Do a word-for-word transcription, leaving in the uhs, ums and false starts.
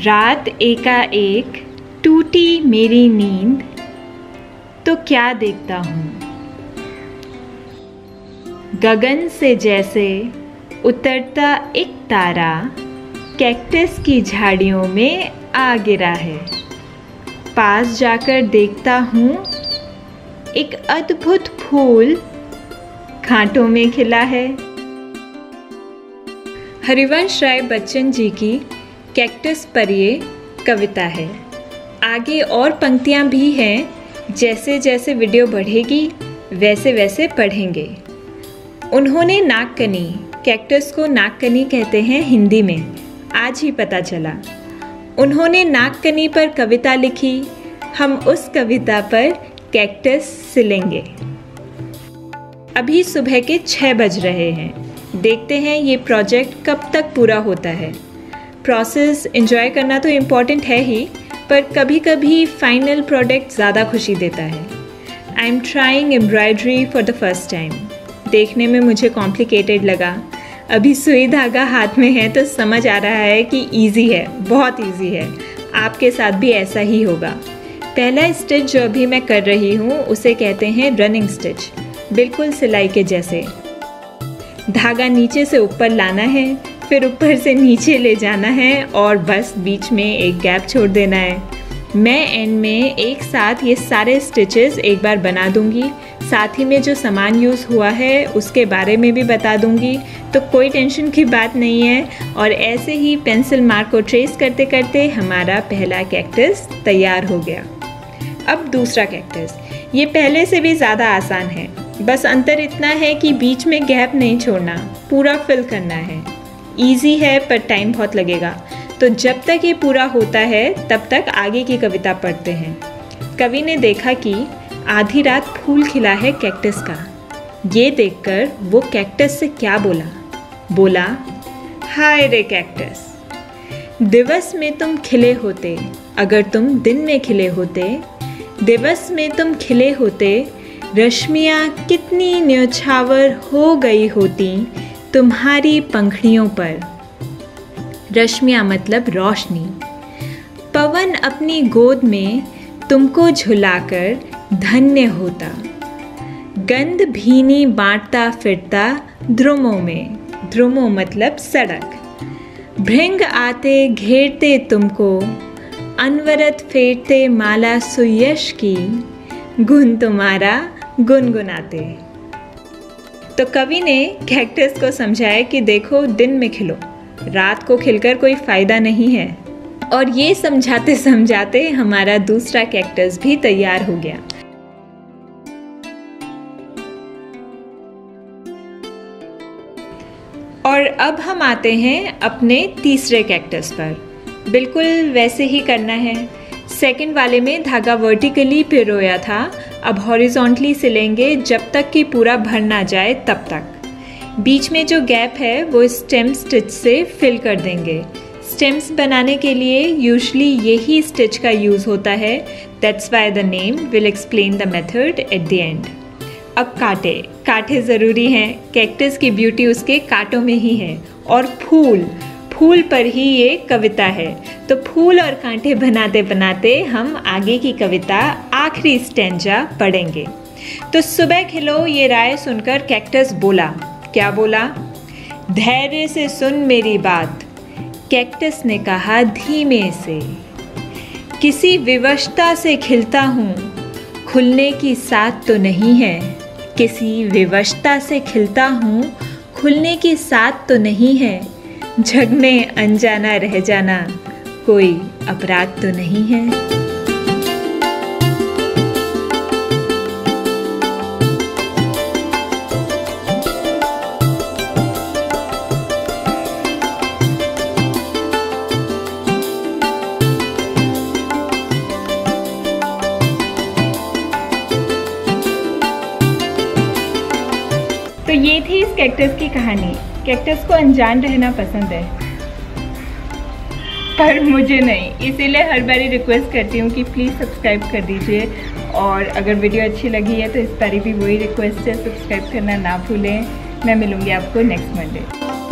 रात एकाएक टूटी मेरी नींद, तो क्या देखता हूँ, गगन से जैसे उतरता एक तारा कैक्टस की झाड़ियों में आ गिरा है। पास जाकर देखता हूँ, एक अद्भुत फूल कांटों में खिला है। हरिवंश राय बच्चन जी की कैक्टस पर ये कविता है। आगे और पंक्तियाँ भी हैं, जैसे जैसे वीडियो बढ़ेगी वैसे वैसे पढ़ेंगे। उन्होंने नागकनी, कैक्टस को नागकनी कहते हैं हिंदी में, आज ही पता चला। उन्होंने नागकनी पर कविता लिखी, हम उस कविता पर कैक्टस सिलेंगे। अभी सुबह के छः बज रहे हैं। देखते हैं ये प्रोजेक्ट कब तक पूरा होता है। प्रोसेस एंजॉय करना तो इम्पॉर्टेंट है ही, पर कभी कभी फाइनल प्रोडक्ट ज़्यादा खुशी देता है। I am trying embroidery for the first time. देखने में मुझे कॉम्प्लिकेटेड लगा। अभी सुई धागा हाथ में है तो समझ आ रहा है कि इजी है, बहुत इजी है। आपके साथ भी ऐसा ही होगा। पहला स्टिच जो अभी मैं कर रही हूँ उसे कहते हैं रनिंग स्टिच, बिल्कुल सिलाई के जैसे। धागा नीचे से ऊपर लाना है, फिर ऊपर से नीचे ले जाना है और बस बीच में एक गैप छोड़ देना है। मैं एंड में एक साथ ये सारे स्टिचेस एक बार बना दूंगी। साथ ही में जो सामान यूज़ हुआ है उसके बारे में भी बता दूंगी, तो कोई टेंशन की बात नहीं है। और ऐसे ही पेंसिल मार्क को ट्रेस करते करते हमारा पहला कैक्टस तैयार हो गया। अब दूसरा कैक्टस, ये पहले से भी ज़्यादा आसान है। बस अंतर इतना है कि बीच में गैप नहीं छोड़ना, पूरा फिल करना है। ईजी है पर टाइम बहुत लगेगा। तो जब तक ये पूरा होता है तब तक आगे की कविता पढ़ते हैं। कवि ने देखा कि आधी रात फूल खिला है कैक्टस का। ये देखकर वो कैक्टस से क्या बोला? बोला, हाय रे कैक्टस, दिवस में तुम खिले होते, अगर तुम दिन में खिले होते, दिवस में तुम खिले होते, रश्मियाँ कितनी न्यौछावर हो गई होती तुम्हारी पंखड़ियों पर। रश्मियाँ मतलब रोशनी। पवन अपनी गोद में तुमको झुलाकर धन्य होता, गंध भीनी बांटता फिरता ध्रुमों में। ध्रुमों मतलब सड़क। भृंग आते घेरते तुमको, अनवरत फेरते माला सुयश की, गुण तुम्हारा गुनगुनाते। तो कवि ने कैक्टस को समझाया कि देखो, दिन में खिलो, रात को खिलकर कोई फायदा नहीं है। और ये समझाते समझाते हमारा दूसरा कैक्टस भी तैयार हो गया। और अब हम आते हैं अपने तीसरे कैक्टस पर। बिल्कुल वैसे ही करना है। सेकंड वाले में धागा वर्टिकली पिरोया था, अब हॉरिजॉन्टली सिलेंगे जब तक कि पूरा भर ना जाए तब तक। बीच में जो गैप है वो स्टेम स्टिच से फिल कर देंगे। स्टेम्स बनाने के लिए यूजुअली यही स्टिच का यूज़ होता है। That's why the name will explain the method at the end. अब कांटे, कांटे ज़रूरी हैं। कैक्टस की ब्यूटी उसके कांटों में ही है। और फूल, फूल पर ही ये कविता है। तो फूल और कांटे बनाते बनाते हम आगे की कविता आखिरी स्टैंजा पढ़ेंगे। तो सुबह खिलो ये राय सुनकर कैक्टस बोला, क्या बोला? धैर्य से सुन मेरी बात, कैक्टस ने कहा धीमे से। किसी विवशता से खिलता हूँ, खुलने की साथ तो नहीं है। किसी विवशता से खिलता हूँ, खुलने की साथ तो नहीं है। जग में अनजाना रह जाना कोई अपराध तो नहीं है। तो ये थी इस कैक्टस की कहानी। कैक्टस को अनजान रहना पसंद है, पर मुझे नहीं, इसीलिए हर बारी रिक्वेस्ट करती हूँ कि प्लीज़ सब्सक्राइब कर दीजिए। और अगर वीडियो अच्छी लगी है तो इस बारी भी वही रिक्वेस्ट है, सब्सक्राइब करना ना भूलें। मैं मिलूँगी आपको नेक्स्ट मंडे।